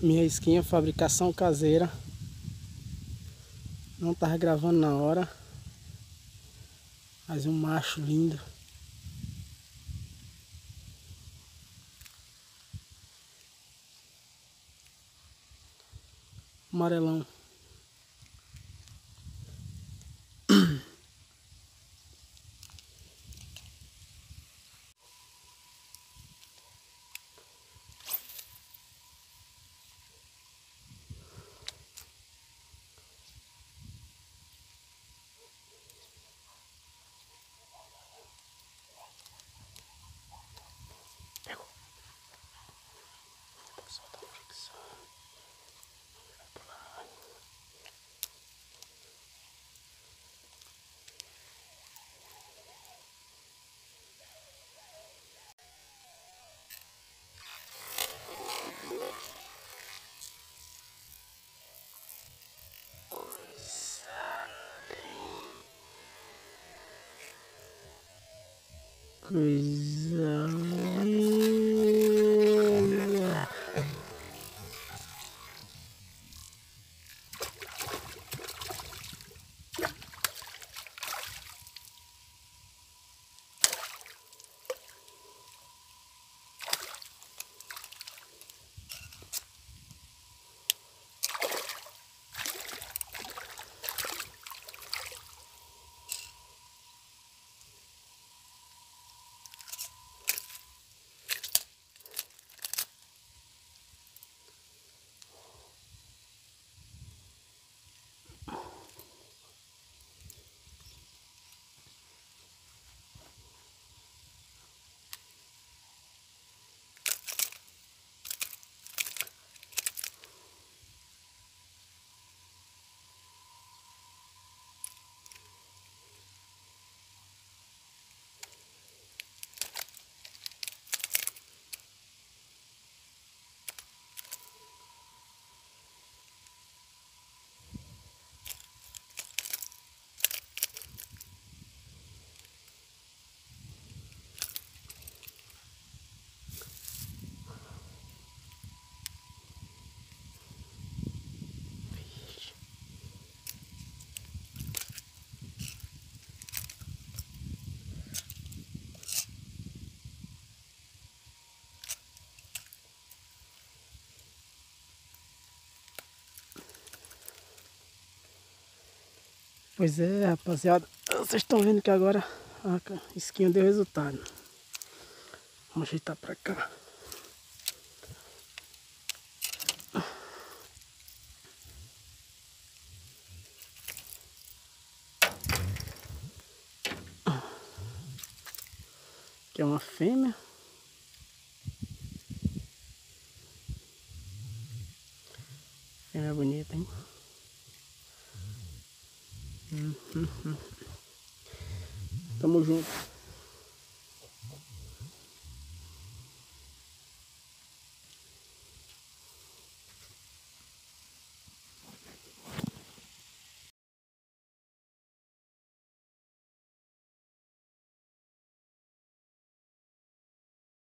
Minha isquinha, fabricação caseira. Não tava gravando na hora. Mas um macho lindo. Amarelão. Pegou. Vou soltar a fricção. Vai pular. Coisa linda. Pois é, rapaziada, vocês estão vendo que agora a isquinha deu resultado. Vamos ajeitar pra cá. Aqui é uma fêmea. Fêmea bonita, hein? Tamo junto.